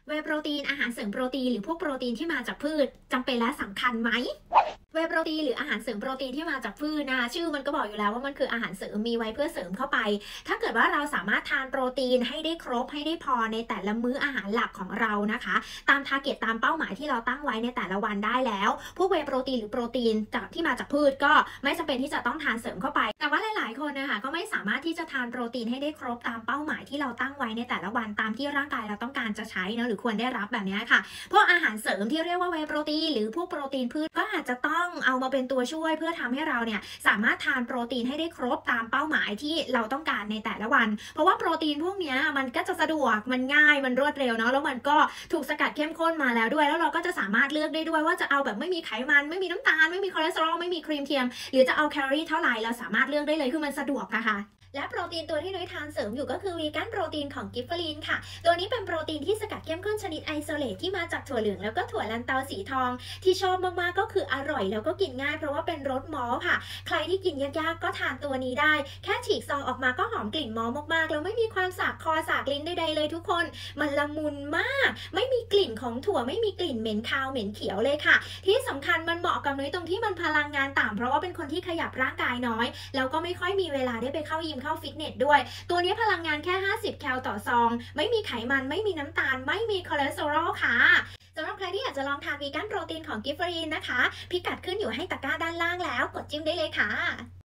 เวย์โปรตีนอาหารเสริมโปรตีนหรือพวกโปรตีนที่มาจากพืชจำเป็นและสำคัญไหมเวย์โปรตีนหรืออาหารเสริมโปรตีนที่มาจากพืชนะชื่อมันก็บอกอยู่แล้วว่ามันคืออาหารเสริมมีไว้เพื่อเสริมเข้าไปถ้าเกิดว่าเราสามารถทานโปรตีนให้ได้ครบให้ได้พอในแต่ละมื้ออาหารหลักของเรานะคะตามทาร์เก็ตตามเป้าหมายที่เราตั้งไว้ในแต่ละวันได้แล้วพวกเวย์โปรตีนหรือโปรตีนจากที่มาจากพืชก็ไม่จำเป็นที่จะต้องทานเสริมเข้าไปแต่ว่าหลายๆคนนะคะก็ไม่สามารถที่จะทานโปรตีนให้ได้ครบตามเป้าหมายที่เราตั้งไว้ในแต่ละวันตามที่ร่างกายเราต้องการจะใช้นะหรือควรได้รับแบบนี้ค่ะพวกอาหารเสริมที่เรียกว่าเวย์โปรตีนหรือพวกโปรตีนพืชก็อาจจะต้องเอามาเป็นตัวช่วยเพื่อทำให้เราเนี่ยสามารถทานโปรตีนให้ได้ครบตามเป้าหมายที่เราต้องการในแต่ละวันเพราะว่าโปรตีนพวกนี้มันก็จะสะดวกมันง่ายมันรวดเร็วเนาะแล้วมันก็ถูกสกัดเข้มข้นมาแล้วด้วยแล้วเราก็จะสามารถเลือกได้ด้วยว่าจะเอาแบบไม่มีไขมันไม่มีน้ำตาลไม่มีคอเลสเตอรอลไม่มีครีมเทียมหรือจะเอาแคลอรี่เท่าไหร่เราสามารถเลือกได้เลยคือมันสะดวกนะคะและโปรตีนตัวที่นุ้ยทานเสริมอยู่ก็คือวีแกนโปรตีนของกิฟเฟอรีนค่ะตัวนี้เป็นโปรตีนที่สกัดเข้มข้นชนิดไอโซเลตที่มาจากถั่วเหลืองแล้วก็ถั่วลันเตาสีทองที่ชอบมากๆก็คืออร่อยแล้วก็กินง่ายเพราะว่าเป็นรสมอลต์ค่ะใครที่กินยากๆก็ทานตัวนี้ได้แค่ฉีกซองออกมาก็หอมกลิ่นมอลต์มากๆแล้วไม่มีความสาบคอสากลิ้นใดๆเลยทุกคนมันละมุนมากไม่มีกลิ่นของถั่วไม่มีกลิ่นเหม็นคาวเหม็นเขียวเลยค่ะที่สำคัญมันเหมาะกับนุ้ยตรงที่มันพลังงานต่ำเพราะว่าเป็นคนที่ขยับร่างกายน้อยแล้วก็ไม่ค่อยมีเวลาได้ไปเข้ายิมเข้าฟิตเนสด้วยตัวนี้พลังงานแค่50แคลต่อซองไม่มีไขมันไม่มีน้ำตาลไม่มีคอเลสเตอรอลค่ะสำหรับใครที่อยากจะลองทานวีแกนโปรตีนของกิฟเฟอรีนนะคะพิกัดขึ้นอยู่ให้ตะกร้าด้านล่างแล้วกดจิ้มได้เลยค่ะ